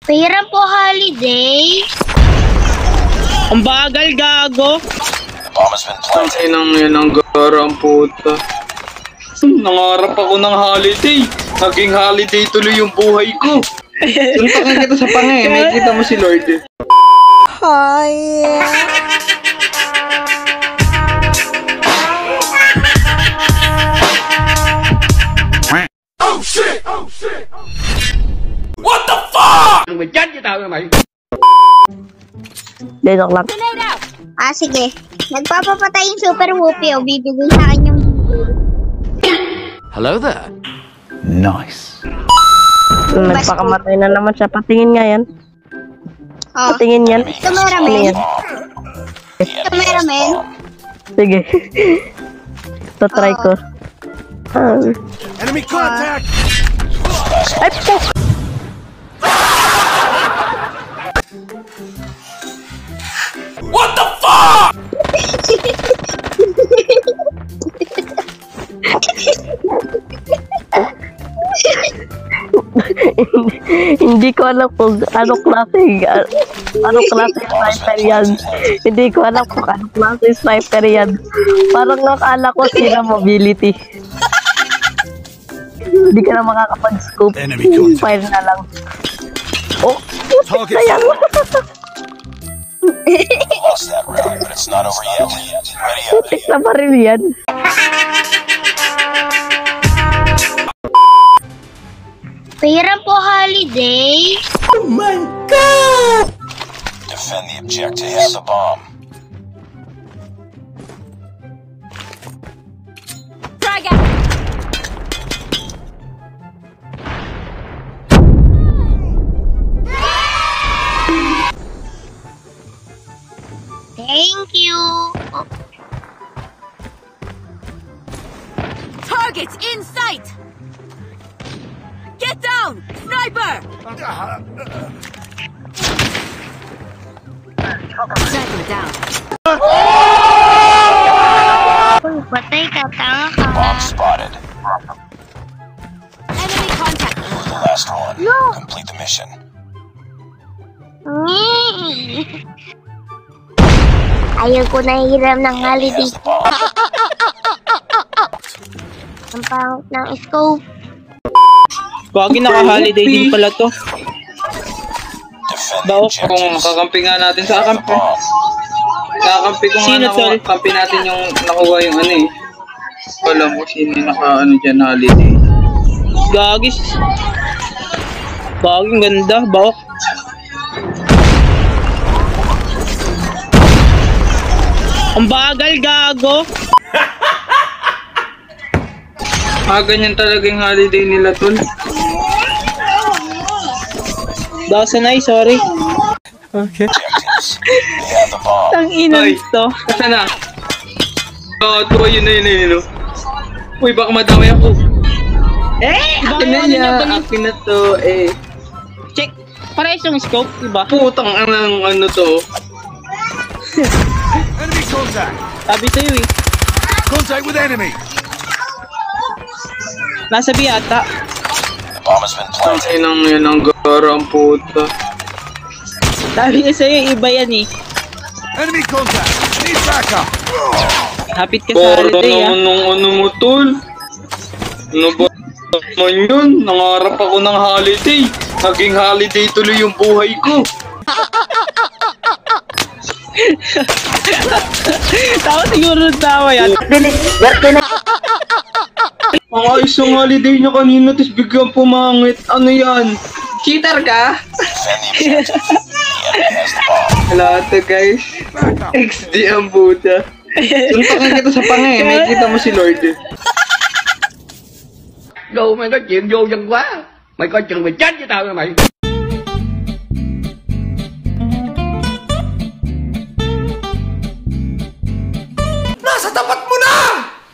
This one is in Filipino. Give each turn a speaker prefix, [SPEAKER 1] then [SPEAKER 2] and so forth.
[SPEAKER 1] Pahirap po holiday.
[SPEAKER 2] Ang bagal, gago.
[SPEAKER 3] Ay nang yan ang gara ang puta. Nangarap ako ng holiday. Naging holiday tuloy yung buhay ko. Suntakan kita sa pangay. May kita mo si Lord.
[SPEAKER 4] Hi.
[SPEAKER 3] Oh shit! Oh shit! What the fuck? Mày chết với tao rồi mày.
[SPEAKER 4] Dedok lang.
[SPEAKER 1] Ah, sige. Nagpapapatay yung Super Whoopie o bibigay sa akin yung...
[SPEAKER 5] Hello there.
[SPEAKER 3] Nice.
[SPEAKER 4] Nagpakamatay na naman siya. Patingin nga yan.
[SPEAKER 1] Oh.
[SPEAKER 4] Patingin yan.
[SPEAKER 1] Cameraman.
[SPEAKER 4] Patingin.
[SPEAKER 1] Cameraman.
[SPEAKER 4] Sige. Try ko.
[SPEAKER 5] Enemy contact.
[SPEAKER 4] Ay, po!
[SPEAKER 3] What the fuck?
[SPEAKER 4] Hindi ko alam kung anong klase sniper yan. Hindi ko alam kung anong klase sniper yan. Parang nakala ko sila mobility. Hindi ka na makakapag-scope. Fire na lang. Oh, putik na yan.
[SPEAKER 6] Lost that round, but it's not over yet. Ready up.
[SPEAKER 4] Putik na baril yan.
[SPEAKER 1] Pahirap po holiday.
[SPEAKER 4] Oh my God!
[SPEAKER 6] Defend the objective. Have the bomb.
[SPEAKER 1] Thank you.
[SPEAKER 7] Targets in sight! Get down! Sniper! Sniper down.
[SPEAKER 1] Uy, patay ka. Tanga ka.
[SPEAKER 6] Bomb spotted.
[SPEAKER 7] Enemy contact.
[SPEAKER 6] The last one.
[SPEAKER 1] No.
[SPEAKER 6] Complete the mission.
[SPEAKER 1] Ayaw ko na hiram ng
[SPEAKER 6] Enemy
[SPEAKER 1] holiday.
[SPEAKER 6] has the bomb.
[SPEAKER 1] Ang pangit ng scope.
[SPEAKER 2] Gagi, naka-holiday din pala to.
[SPEAKER 6] Defend the
[SPEAKER 2] Baok.
[SPEAKER 3] Kung
[SPEAKER 6] objectives.
[SPEAKER 3] kakampi nga natin sa
[SPEAKER 6] Have the
[SPEAKER 3] kampi.
[SPEAKER 6] bomb.
[SPEAKER 3] Kakampi ko nga
[SPEAKER 2] Sino,
[SPEAKER 3] na
[SPEAKER 2] tol?
[SPEAKER 3] kampi natin yung nakuha yung ano eh. Alam mo sino yung naka-ano dyan holiday.
[SPEAKER 2] Gagis. Gagi, ang ganda. Baok. Ang bagal, gago.
[SPEAKER 3] Ganyan talaga yung holiday nila tol.
[SPEAKER 2] Dasanay, sorry.
[SPEAKER 6] Objectives. They have the bomb.
[SPEAKER 2] Tang ina
[SPEAKER 3] Ay.
[SPEAKER 2] to.
[SPEAKER 3] Saan na? Ito, yun na. Uy, baka madamay ako. Akin na niya, akin na to, eh.
[SPEAKER 2] Check. Parehas yung scope, diba?
[SPEAKER 3] Putang anang ano to.
[SPEAKER 5] Enemy contact.
[SPEAKER 2] Sabi sa'yo eh.
[SPEAKER 5] Contact with enemy.
[SPEAKER 2] Nasa B ata.
[SPEAKER 6] The bomb has been planted.
[SPEAKER 3] Ay nang yan ang gara ang puta.
[SPEAKER 2] Sabi niya sa'yo, iba yan eh.
[SPEAKER 5] Enemy contact. Need backup.
[SPEAKER 2] Hapit ka sa
[SPEAKER 3] Gara
[SPEAKER 2] holiday ah.
[SPEAKER 3] naman nung ano mo tol. Ano ba naman yun? Nangarap ako ng holiday. Naging holiday tuloy yung buhay ko.
[SPEAKER 2] Tawa siguro ng tawa yan.
[SPEAKER 3] Ang ayos ng holiday niya kanina, tapos biglang pumangit. Ano yan? Cheater ka?
[SPEAKER 6] Defend the objective. The enemy has the bomb.
[SPEAKER 3] Wala to guys. XD ang puta. Suntakan kita sa pangay. May kita mo si Lord.
[SPEAKER 8] Đồ mày nói chuyện vô dân quá. Mày coi chừng mày chết với tao nha mày.